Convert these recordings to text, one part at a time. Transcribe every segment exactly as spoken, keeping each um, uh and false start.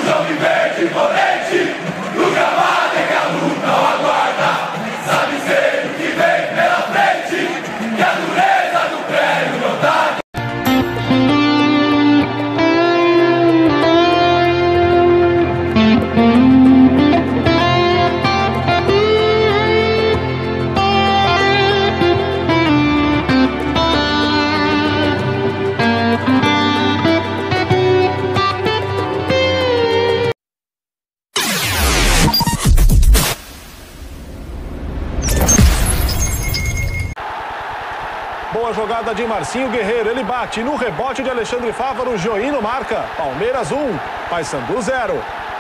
João de verde imponente, no gramado é que a luta não aguarda. Sabe ser o que vem pela frente, que a dureza do prédio não dá. Boa jogada de Marcinho Guerreiro, ele bate no rebote de Alexandre Fávaro, Joino marca, Palmeiras um, Paysandu zero.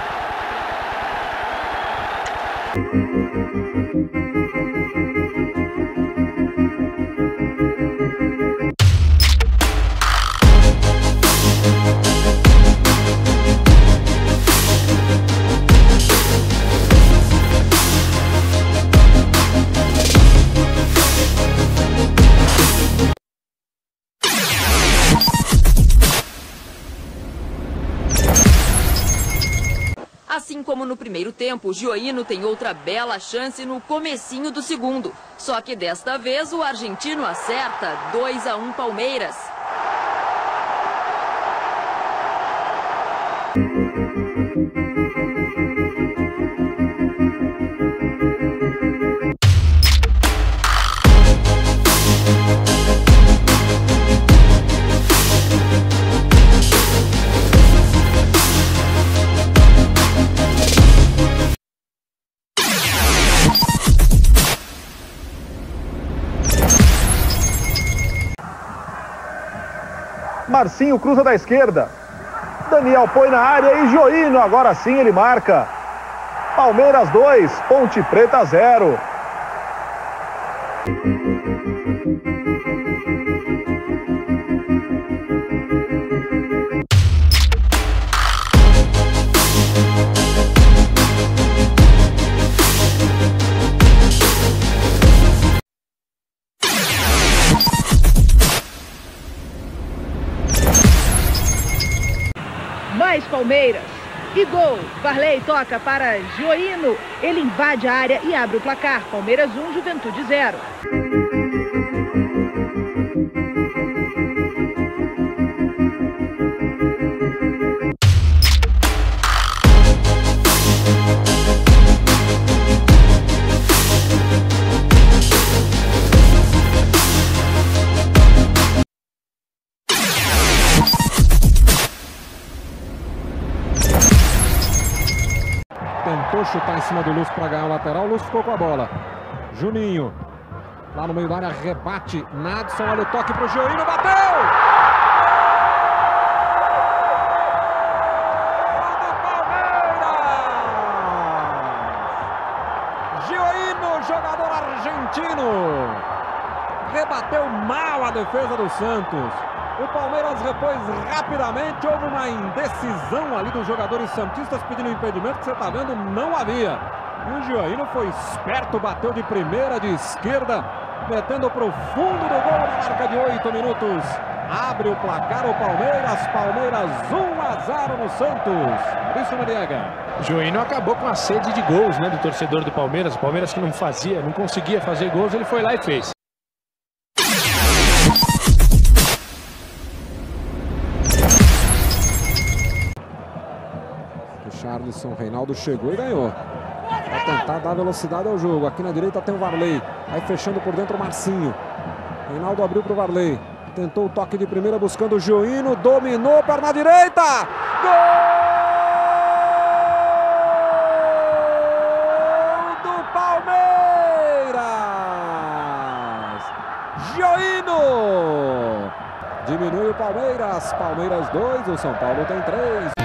Assim como no primeiro tempo, o Gioino tem outra bela chance no comecinho do segundo. Só que desta vez o argentino acerta, dois a um Palmeiras. Marcinho cruza da esquerda. Daniel põe na área e Joino, agora sim ele marca. Palmeiras dois, Ponte Preta zero. Mais Palmeiras. E gol. Varley toca para Gioino. Ele invade a área e abre o placar. Palmeiras um, Juventude zero. Tentou chutar em cima do Lúcio para ganhar o lateral. O Lúcio ficou com a bola. Juninho. Lá no meio da área, rebate. Nadson, olha o toque pro Gioino. Bateu! Gol do Palmeiras! Gioino, jogador argentino. Rebateu mal a defesa do Santos. O Palmeiras repôs rapidamente, houve uma indecisão ali dos jogadores santistas pedindo impedimento, que você está vendo, não havia. E o Gioino foi esperto, bateu de primeira, de esquerda, metendo para o fundo do gol na marca de oito minutos. Abre o placar o Palmeiras, Palmeiras um a zero no Santos. Isso, Noriega. Gioino acabou com a sede de gols, né, do torcedor do Palmeiras. O Palmeiras que não fazia, não conseguia fazer gols, ele foi lá e fez. Charlisson, Reinaldo chegou e ganhou. Vai tentar dar velocidade ao jogo. Aqui na direita tem o Varley. Aí fechando por dentro o Marcinho. Reinaldo abriu para o Varley. Tentou o toque de primeira buscando o Gioino. Dominou, perna direita. Gol do Palmeiras. Gioino. Diminui o Palmeiras. Palmeiras dois, o São Paulo tem três.